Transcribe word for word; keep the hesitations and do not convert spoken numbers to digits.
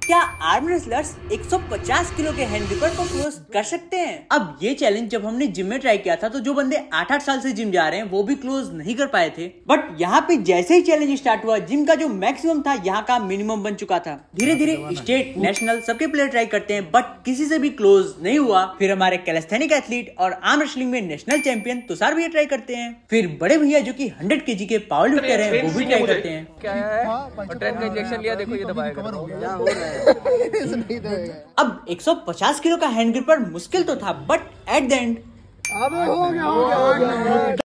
क्या arm wrestlers एक सौ पचास किलो के हैंड ग्रिपर को क्लोज कर सकते हैं? अब ये चैलेंज जब हमने जिम में ट्राई किया था तो जो बंदे आठ आठ साल से जिम जा रहे हैं वो भी क्लोज नहीं कर पाए थे, बट यहाँ पे जैसे ही चैलेंज स्टार्ट हुआ जिम का जो मैक्सिमम था यहाँ का मिनिमम बन चुका था। धीरे धीरे स्टेट नेशनल सबके प्लेयर ट्राई करते हैं बट किसी से भी क्लोज नहीं हुआ। फिर हमारे कैलिस्थेनिक एथलीट और आर्म रेसलिंग में नेशनल चैंपियन तुषार भैया ट्राई करते हैं। फिर बड़े भैया जो की हंड्रेड के जी के पावर लिफ्टर है वो भी ट्राई करते हैं। क्या है? और ट्रेन का इंजेक्शन लिया, देखो ये दबाएगा। अब एक सौ पचास किलो का हैंड ग्रिपर मुश्किल तो था बट एट द एंड अब हो गया हो गया